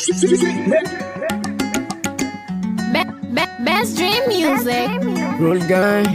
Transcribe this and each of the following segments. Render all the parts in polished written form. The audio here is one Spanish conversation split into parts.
Best Dream Music. Rule Gang.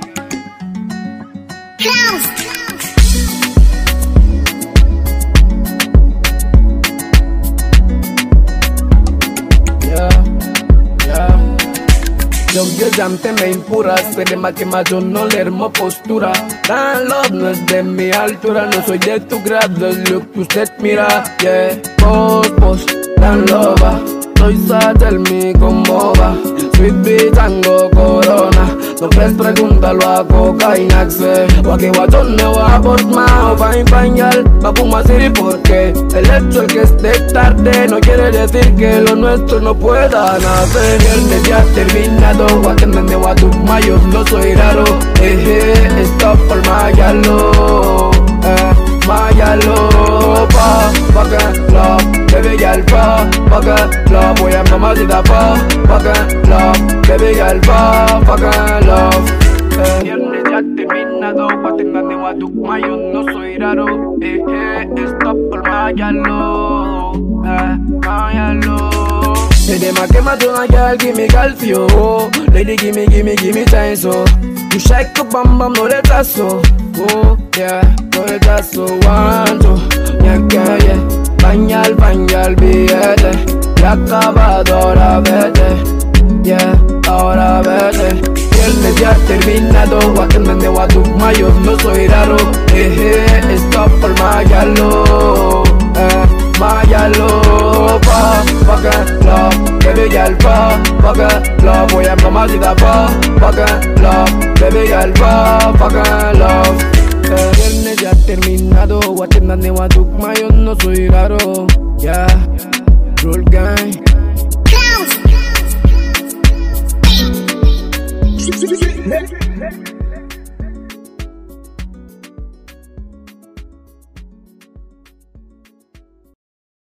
Llante me impura, esperema que más yo no le hermo postura. Dan love no es de mi altura, no soy de tu grado, es lo que usted mira. Yeah, post, dan lova. Soy sad, tell me cómo va. Sweet beat, tango, corona. No puedes pregúntalo a cocaína, sé. O a que guatón no va a por más. O fine, girl, va a Puma City porque el hecho el que esté tarde no quiere decir que lo nuestro no pueda nacer. El mes ya terminado, guatón o a tu mayo, no soy raro. Stop por mayalo. Mayalo, fuck it, love. Baby girl, fuck it, love. Voy a mamacita, fuck it, love. Baby girl, fuck it, love. Viernes ya terminado, guatengane a tu mayo, no soy raro. Stop por mayalo, mayalo. Lady, ma que matuna girl, give me calcio. Lady, give me time, so you shake up, bam, no retraso. Oh, yeah, no retraso, one, two, yeah. Pañal, billete. Ya acabado, ahora vete. Yeah, ahora vete. Viernes ya terminado, guatendane a tu mayo, no soy raro. Stop por mayalo, mayalo, fuck it, love. Baby girl, fuck it, love. Voy a mamacita, fuck it, love. Baby girl, fuck it, love. Viernes ya terminado, guatendane a tu mayo, no soy raro. Yeah, Rule Gang. Clowns.